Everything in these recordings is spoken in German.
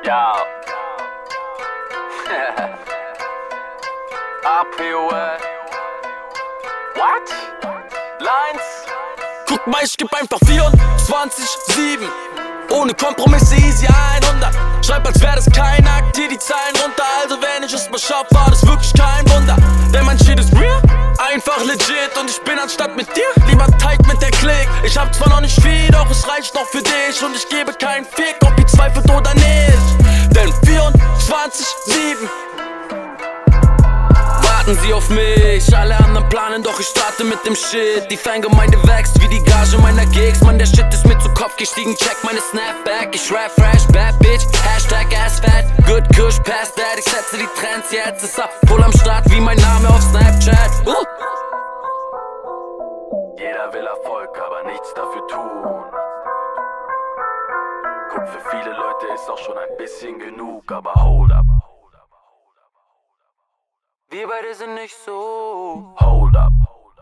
Yo. APOL. What? Lines? Guck mal, ich geb einfach 24/7. Ohne Kompromisse, easy 100. Schreib, als wär das kein Akt, hier die Zeilen runter. Also wenn ich es mal schaff, war das wirklich kein Wunder. Denn mein Shit ist real, einfach legit. Und ich bin anstatt mit dir lieber tight mit der Klick. Ich hab zwar noch nicht viel, doch es reicht noch für dich. Und ich gebe keinen Fick, ob ihr zweifelt oder nicht. Denn 24/7 warten sie auf mich, alle anderen planen, doch ich starte mit dem Shit. Die Fangemeinde wächst wie die Gage meiner Gigs. Mann, der Shit ist mir zu Kopf gestiegen, check meine Snapback. Ich rap fresh, bad bitch, Hashtag assfat. Good kush, past that, ich setze die Trends jetzt. Ist voll am Start wie mein Name auf Snapchat. Jeder will Erfolg, aber nichts dafür tun. Guck, für viele Leute ist auch schon ein bisschen genug, aber hold up. Wir beide sind nicht so. Hold up.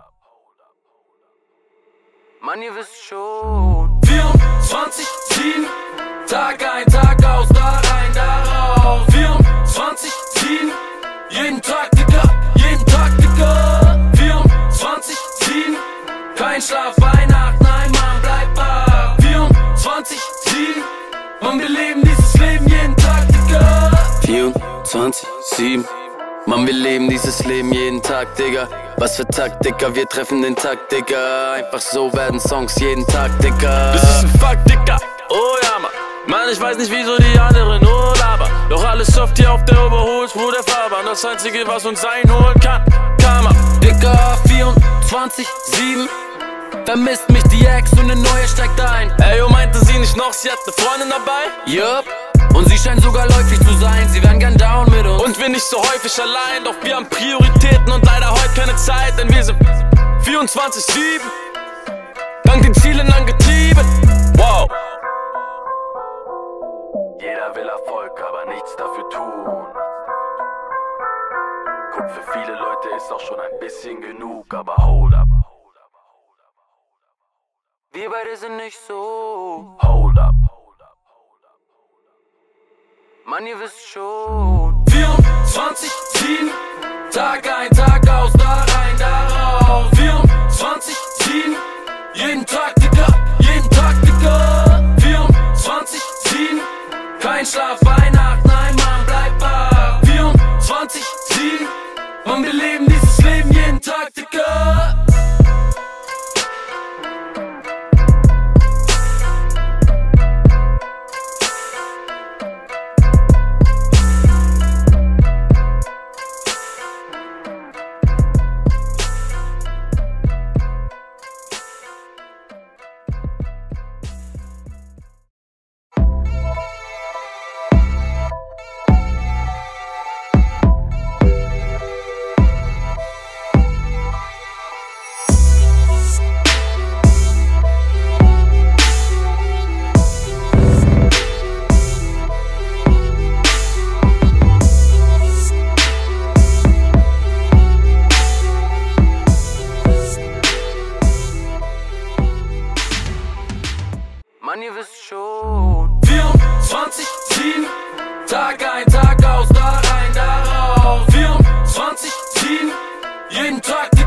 Mann, ihr wisst schon. 24/7, Tag ein, Tag aus, da rein, da raus. 24/7, jeden Tag, Digga, jeden Tag, Digga. 24/7, kein Schlaf, Weihnacht, nein, Mann, bleib wach. 24/7, Mann, wir leben dieses Leben jeden Tag, Digga. 24/7. Mann, wir leben dieses Leben jeden Tag, Digga. Was für Tag, Digga, wir treffen den Tag, Digga. Einfach so werden Songs jeden Tag, Digga. Das ist ein Fakt, Digga, oh ja, Mann, ich weiß nicht, wieso die anderen nur labern. Doch alles soft hier auf der Überholspur der Fahrbahn. Das Einzige, was uns einholen kann, Karma. Digga, 24/7. Vermisst mich die Ex und eine neue steigt ein. Ey, yo, meinte sie nicht noch, sie hat eine Freundin dabei? Yup. Und sie scheint sogar läufig zu sein, sie wären gern down mit uns. Und wir nicht so häufig allein, doch wir haben Prioritäten und leider heute keine Zeit, denn wir sind 24/7, dank den Zielen angetrieben. Wow. Jeder will Erfolg, aber nichts dafür tun. Guck, für viele Leute ist auch schon ein bisschen genug, aber hold up. Wir beide sind nicht so. Hold up. Mann, ihr wisst schon. 24/7, Tag ein, Tag aus, da rein, da raus. 24/7, jeden Tag, Digga, jeden Tag, Digga. 24/7, kein Schlaf, Weihnacht, nein, Mann, bleib wach. 24/7, Mann, wir leben dieses Leben jeden Tag, Digga. Mann, ihr wisst schon. 24/7, Tag ein, Tag aus, da rein, da raus. 24/7, jeden Tag.